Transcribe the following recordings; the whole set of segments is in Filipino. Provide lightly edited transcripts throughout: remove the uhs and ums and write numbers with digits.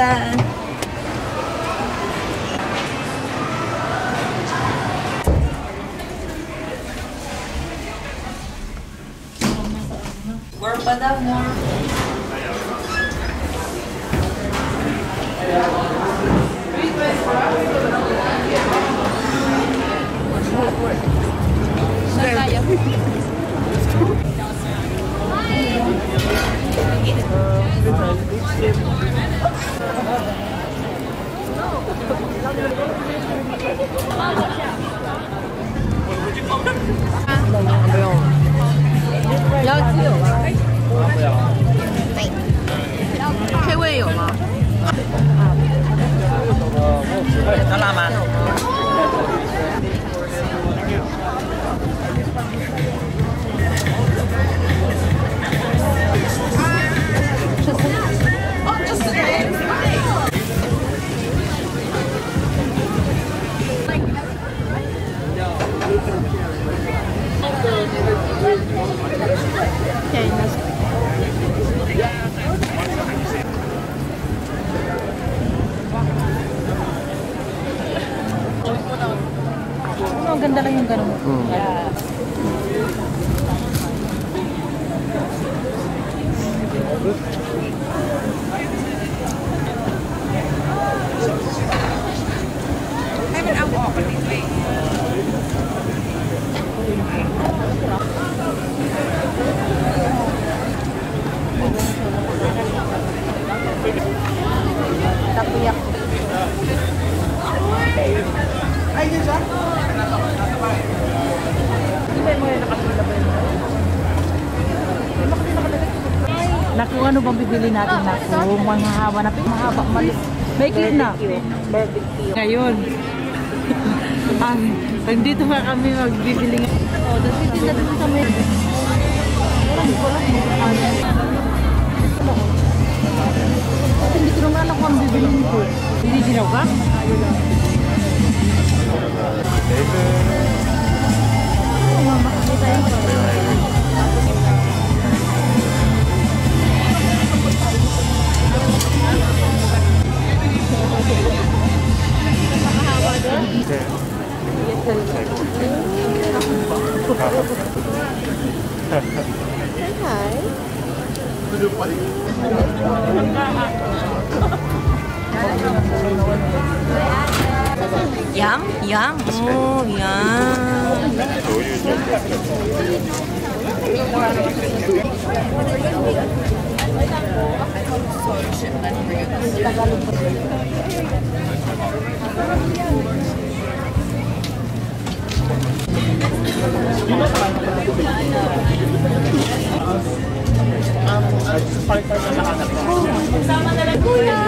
Dadah. More pa daw, more. Saan tayo? K 味有吗？要辣吗？Ang ganda lang yung ganun. Yeah. Takoyaki. Ay, yun siya? Naku, ano bang bibili natin? Naku, mahaba na. Mahaba, malis. May clear na. Barbecue. Ngayon. Dito nga kami magbibili. Oh, dito na dito sa may. Hindi ko naman ako ang bibili nito. Hindi ginaw ka? Yum, yum, oh, yum. Sama na lang kuya.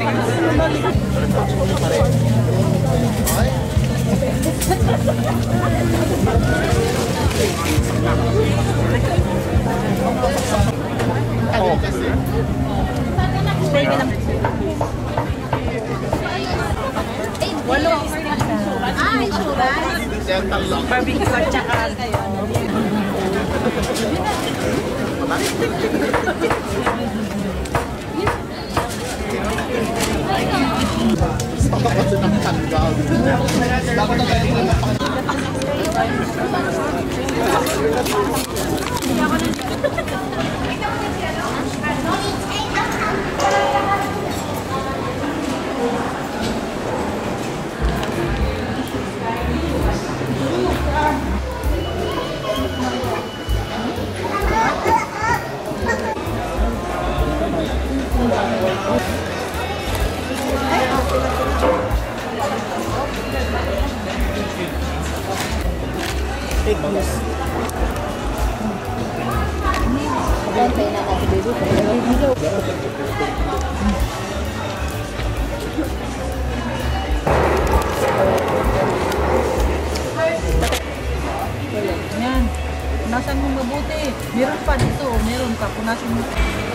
Barbecue at saka Yan. Punasan mo mabuti. Meron pa dito. Meron pa. Punasan mo.